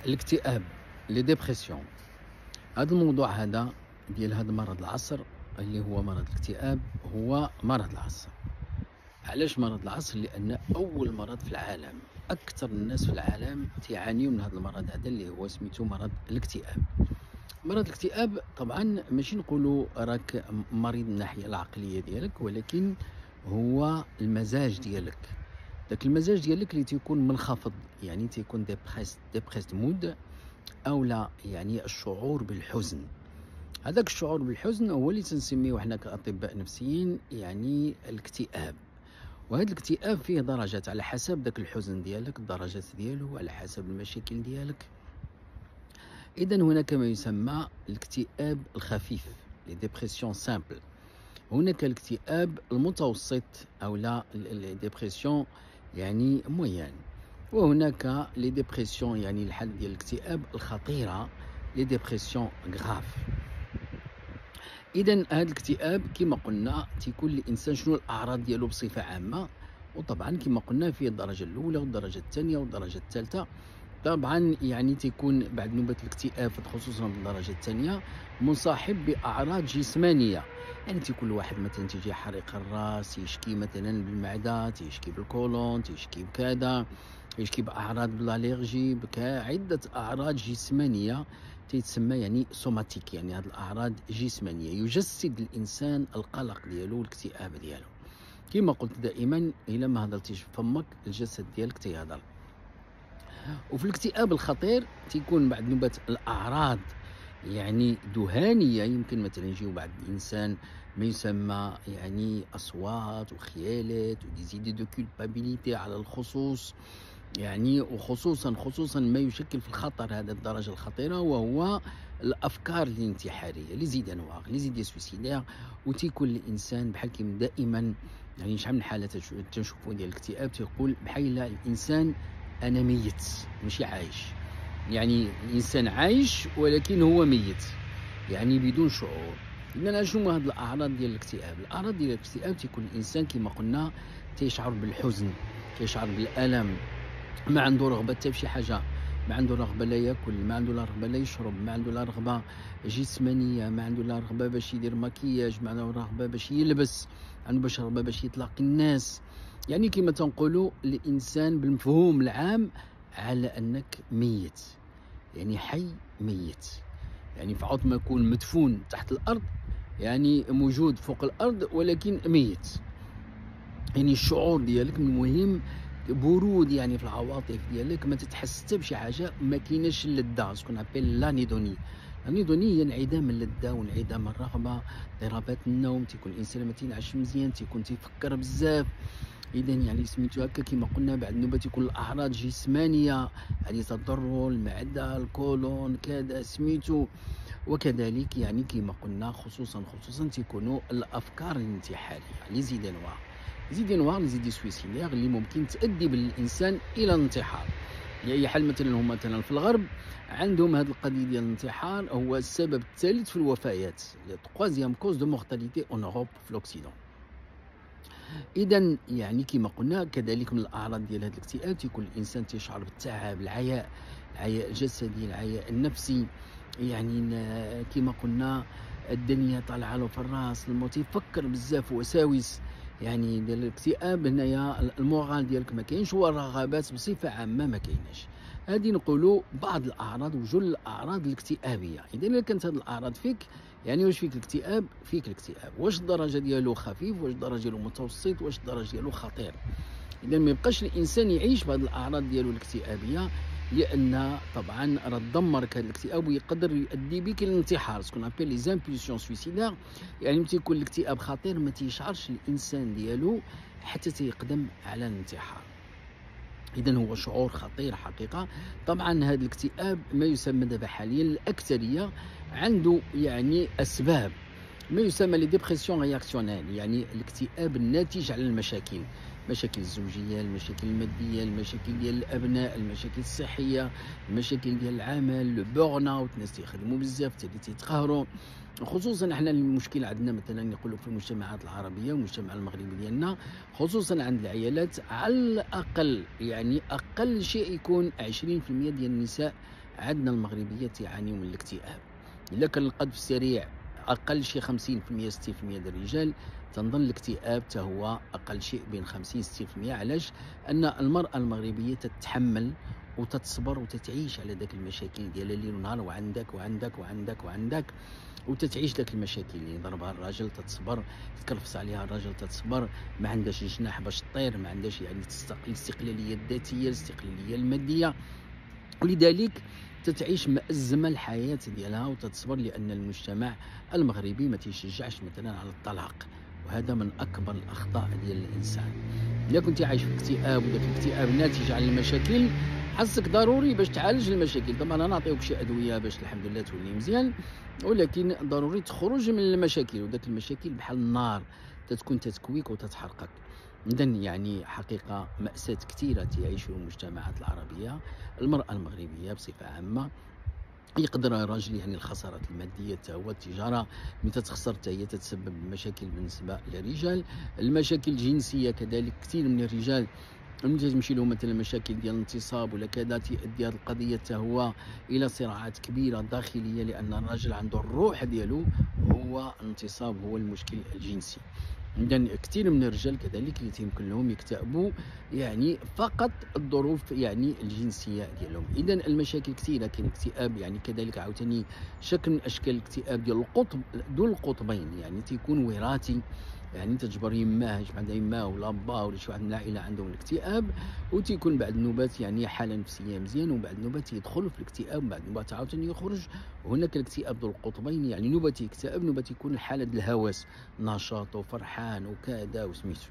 الاكتئاب لي ديبرسيون. هذا الموضوع هذا ديال هذا مرض العصر اللي هو مرض الاكتئاب هو مرض العصر. علاش مرض العصر؟ لان اول مرض في العالم، اكثر الناس في العالم تعانيوا من هذا المرض هذا اللي هو سميتو مرض الاكتئاب. مرض الاكتئاب طبعا ماشي نقولوا راك مريض من الناحيه العقليه ديالك، ولكن هو المزاج ديالك. داك المزاج ديالك اللي تيكون منخفض، يعني تيكون ديبريست مود، او لا يعني الشعور بالحزن. هذاك الشعور بالحزن هو اللي تنسميه حنا كاطباء نفسيين يعني الاكتئاب. وهذا الاكتئاب فيه درجات على حسب داك الحزن ديالك، الدرجات ديالو على حسب المشاكل ديالك. اذا هناك ما يسمى الاكتئاب الخفيف، لي ديبرسيون سامبل. هناك الاكتئاب المتوسط او لا ديبرسيون يعني مويان. وهناك لي ديبرسيون يعني الحالة ديال الاكتئاب الخطيرة، لي ديبرسيون غراف. اذا هذا الاكتئاب كما قلنا تيكون الانسان شنو الاعراض ديالو بصفة عامة، وطبعا كما قلنا فيه الدرجة الاولى والدرجة الثانية والدرجة الثالثة. طبعا يعني تيكون بعد نوبة الاكتئاب خصوصا في الدرجة الثانية مصاحب بأعراض جسمانية. يعني تيكون الواحد مثلا تيجي حريق الراس، يشكي مثلا بالمعدة، تيشكي بالكولون، تيشكي بكذا، يشكي بأعراض بالاليرجي، عدة أعراض جسمانية تتسمى يعني سوماتيك، يعني هذه الأعراض جسمانية يجسد الإنسان القلق ديالو والاكتئاب ديالو. كما قلت دائما إلا ما هضرتيش فمك الجسد ديالك تيهضر. وفي الاكتئاب الخطير تيكون بعد نوبة الأعراض يعني ذهانية. يمكن مثلا يجيو بعد الإنسان ما يسمى يعني أصوات وخيالات وديزيدي دو كولبابيليتي على الخصوص، يعني وخصوصا ما يشكل في الخطر هذا الدرجة الخطيرة، وهو الأفكار الانتحارية، لي زيد انواغ، لي زيد سويسيدير. وتيكون الإنسان بحال كيما دائما يعني شحال من حالة تنشوفوا ديال الاكتئاب تيقول بحال الإنسان أنا ميت ماشي عايش. يعني الإنسان عايش ولكن هو ميت، يعني بدون شعور. إذن شنو هاد الأعراض ديال الاكتئاب؟ الأعراض ديال الاكتئاب تيكون الإنسان كما قلنا تيشعر بالحزن، تيشعر بالألم، ما عنده رغبة حتى فشي حاجة، ما عنده رغبة لا ياكل، ما عنده لا رغبة لا يشرب، ما عنده لا رغبة جسمانية، ما عنده لا رغبة باش يدير مكياج، ما عنده رغبة باش يلبس، عنده باش رغبة باش يتلاقي الناس. يعني كما تنقولوا الإنسان بالمفهوم العام على أنك ميت، يعني حي ميت. يعني في عوض ما يكون مدفون تحت الأرض يعني موجود فوق الأرض ولكن ميت. يعني الشعور ديالك من المهم برود يعني في العواطف ديالك، ما تتحس حتى بشي حاجه، ما كايناش اللذه، سكون ابيل لانيدوني. لانيدوني هي انعدام اللذه وانعدام الرغبه، اضطرابات النوم، تيكون الانسان ما تينعش مزيان، تيكون تيفكر بزاف. اذا يعني سميتو هكا كما قلنا بعد النوبه تيكون الاعراض جسمانيه، يعني تضرر المعده، الكولون، كذا سميتو. وكذلك يعني كما قلنا خصوصا تيكونوا الافكار الانتحاريه، لي زيد انواع، لي زيد سويسيدير اللي ممكن تؤدي بالانسان الى الانتحار. يعني حال مثلا هم مثلا في الغرب عندهم هذه القضيه ديال الانتحار هو السبب الثالث في الوفيات، لي تروازيام كوز دو مورتاليتي اون اوروب في لوكسيدون. اذا يعني كما قلنا كذلك من الاعراض ديال هذا الاكتئاب تيكون الانسان تيشعر بالتعب، العياء الجسدي، العياء النفسي. يعني كما قلنا الدنيا طالعه له في الراس، الموت، يفكر بزاف، وساوس. يعني ديال الاكتئاب هنايا المورال ديالك ما كاينش، والرغبات بصفه عامه ما كايناش. هذه نقولوا بعض الاعراض وجل الاعراض الاكتئابيه. اذا الا كانت هذه الاعراض فيك يعني واش فيك الاكتئاب؟ فيك الاكتئاب. واش الدرجه ديالو خفيف، واش الدرجه ديالو متوسط، واش الدرجه ديالو خطير. اذا ما يبقاش الانسان يعيش بهذه الاعراض ديالو الاكتئابيه، لان طبعا راه دمرك هذا الاكتئاب ويقدر يؤدي بك للانتحار، سكون ابيل لي زامبولسيون سويسيدير. يعني ملي تيكون الاكتئاب خطير ما تيشعرش الانسان ديالو حتى تيقدم على الانتحار. اذا هو شعور خطير حقيقه. طبعا هذا الاكتئاب ما يسمى دابا حاليا الاكثريه عنده يعني اسباب ما يسمى لي ديبرسيون رياكسيونيل، يعني الاكتئاب الناتج على المشاكل، المشاكل الزوجيه، المشاكل الماديه، المشاكل ديال الابناء، المشاكل الصحيه، المشاكل ديال العمل، لو بورن اوت، الناس تيخدموا بزاف حتى تيتقهروا. خصوصا احنا المشكل عندنا مثلا نقولوا في المجتمعات العربيه والمجتمع المغربي ديالنا، خصوصا عند العيالات على الاقل يعني اقل شيء يكون 20% ديال النساء عندنا المغربيات يعانيوا من الاكتئاب. الا كان القذف السريع اقل شيء 50% 60% ديال الرجال، تنظن الاكتئاب حتى هو اقل شيء بين 50 60%. علاش؟ ان المراه المغربيه تتحمل وتتصبر وتتعيش على ذاك المشاكل ديالها ليل ونهار، وعندك وعندك وعندك وعندك، وتتعيش ذاك المشاكل اللي ضربها الراجل تتصبر، تكرفص عليها الراجل تتصبر، ما عندهاش جناح باش تطير، ما عندهاش يعني الاستقلاليه الذاتيه، الاستقلاليه الماديه، ولذلك تتعيش مأزمة الحياة ديالها وتتصبر، لأن المجتمع المغربي ما تيشجعش مثلا على الطلاق، وهذا من أكبر الأخطاء ديال الإنسان. إلا كنتي عايش في اكتئاب وداك الاكتئاب ناتج عن المشاكل، خاصك ضروري باش تعالج المشاكل. طبعا انا نعطيوك شي ادويه باش الحمد لله تولي مزيان، ولكن ضروري تخرج من المشاكل، وداك المشاكل بحال النار تتكون تتكويك وتتحرقك. إذا يعني حقيقة مأساة كثيرة تعيشها المجتمعات العربية. المرأة المغربية بصفة عامة يقدر الراجل يعني الخسارات الماديه حتى هو، التجاره ملي تتخسر حتى هي تتسبب بمشاكل بالنسبه للرجال. المشاكل الجنسيه كذلك، كثير من الرجال ملي تمشي لهم مثلا مشاكل ديال الانتصاب ولا كذا، تؤدي هذه القضيه حتى هو الى صراعات كبيره داخليه، لان الراجل عنده الروح ديالو هو الانتصاب، هو المشكل الجنسي. إذا كثير من الرجال كذلك اللي تيمكن لهم يكتئبوا يعني فقط الظروف يعني الجنسيه ديالهم. اذا المشاكل كثيره، كاين اكتئاب يعني كذلك عاوتاني شكل من اشكال الاكتئاب ديال القطب ذو القطبين، يعني تيكون وراثي، يعني تجبر يماه عندها يماه ولا باه ولا شي واحد من العائله عندهم الاكتئاب، وتيكون بعد النوبات يعني حاله نفسيه مزيان، وبعد النوبات يدخل في الاكتئاب، وبعد النوبات عاوتاني يخرج. وهناك الاكتئاب ذو القطبين، يعني نوبه يكتئب، نوبه يكون الحاله ديال الهوس، نشاط وفرحان وكذا وسميتو.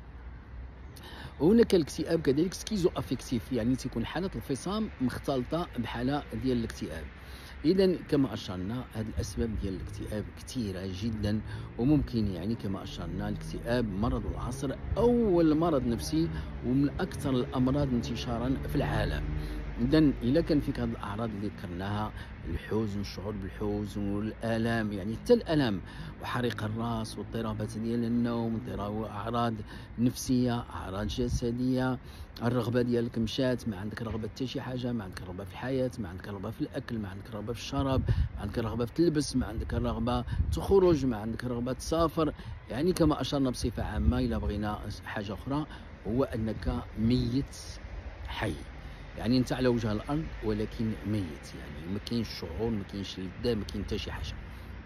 وهناك الاكتئاب كذلك سكيزو افيكتيف، يعني تيكون حاله الفصام مختلطه بحاله ديال الاكتئاب. اذا كما اشرنا هذه الاسباب ديال الاكتئاب كثيره جدا، وممكن يعني كما اشرنا الاكتئاب مرض العصر، اول مرض نفسي ومن اكثر الامراض انتشارا في العالم. اذا الا كان فيك هذه الاعراض اللي ذكرناها، الحزن، الشعور بالحزن والالام، يعني حتى الالم وحريق الراس واضطرابات ديال النوم، اعراض نفسيه، اعراض جسديه، الرغبه ديالك مشات، ما عندك رغبه حتى شي حاجه، ما عندك رغبه في الحياه، ما عندك رغبه في الاكل، ما عندك رغبه في الشراب، ما عندك رغبه في تلبس، ما عندك رغبه تخرج، ما عندك رغبه تسافر. يعني كما اشرنا بصفه عامه، الا بغينا حاجه اخرى هو انك ميت حي، يعني انت على وجه الارض ولكن ميت، يعني ما كاينش شعور، ما كاينش لذه، ما كاين حتى شي حاجه.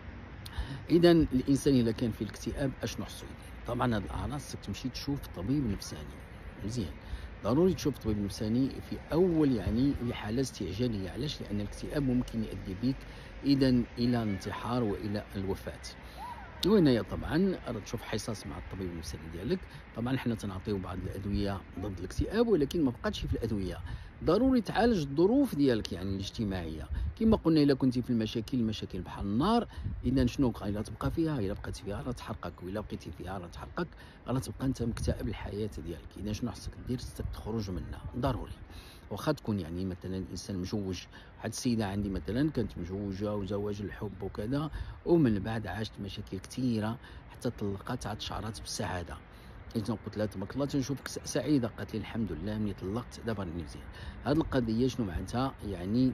اذا الانسان اذا كان في الاكتئاب اشنو خصو يدير؟ طبعا هذه الاعراض خصك تمشي تشوف طبيب نفساني مزيان، ضروري تشوف طبيب نفساني في اول يعني حاله استعجاليه. علاش؟ لان الاكتئاب ممكن يؤدي بك اذا الى الانتحار والى الوفاه. وهنايا طبعا تشوف حصص مع الطبيب النفساني ديالك. طبعا حنا تنعطيو بعض الادويه ضد الاكتئاب، ولكن ما بقاتش في الادويه، ضروري تعالج الظروف ديالك يعني الاجتماعيه. كما قلنا الا كنتي في المشاكل بحال النار، اذا شنو بقى؟ الا تبقى فيها، الا بقيت فيها راه تحرقك، والا بقيتي فيها راه تحرقك، راه تبقى انت مكتئب الحياه ديالك. اذا شنو خصك دير؟ خصك تخرج منها ضروري. واخا تكون يعني مثلا انسان مجوج، واحد السيده عندي مثلا كانت مجوجه وزواج الحب وكذا، ومن بعد عاشت مشاكل كثيره حتى طلقت، عاد شعرات بالسعاده. اذا قلت لها تبارك الله تنشوفك سعيده، قالت لي الحمد لله ملي طلقت دابا راني مزيان. هذه القضيه شنو معناتها؟ يعني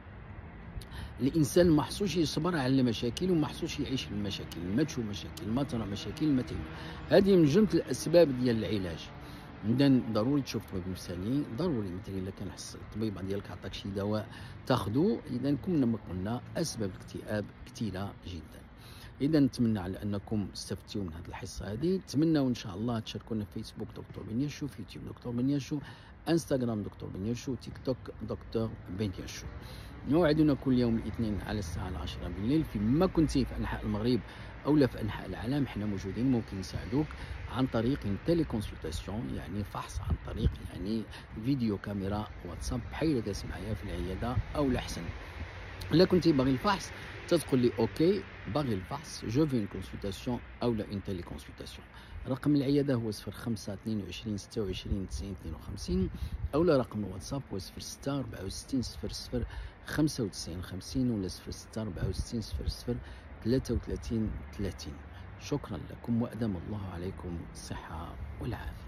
الانسان ما حصوش يصبر على المشاكل، وما حصوش يعيش في المشاكل، ما تشوف مشاكل، ما ترى مشاكل، ما تهم. هذه من جمله الاسباب ديال العلاج. اذا ضروري تشوف طبيب نفساني، ضروري مثلا الا كان حس الطبيب ديالك عطاك شي دواء تاخذه. اذا كنا ما قلنا اسباب الاكتئاب كثيره جدا. اذا نتمنى على انكم استفدتوا من هذه الحصه هذه، نتمنى وان شاء الله تشاركونا في فيسبوك دكتور بنياشو، في يوتيوب دكتور بنياشو، انستغرام دكتور بنياشو، تيك توك دكتور بنياشو. موعدنا كل يوم الاثنين على الساعه 10 بالليل. فيما كنتي في انحاء المغرب او لا في انحاء العالم، احنا موجودين، ممكن نساعدوك عن طريق تيلي كونسلطاسيون، يعني فحص عن طريق يعني فيديو كاميرا واتساب، بحال جالس معايا في العياده او الاحسن. الا كنتي باغي الفحص تتقول لي اوكي باغي الفحص، جو في اون كونسلطاسيون او لا اون تيلي كونسلطاسيون. رقم العياده هو 05 22 26 90 52، او لا رقم الواتساب هو 06 64 00 95 50، ولا 06 64 00 33 30. شكرا لكم وأدام الله عليكم الصحة والعافية.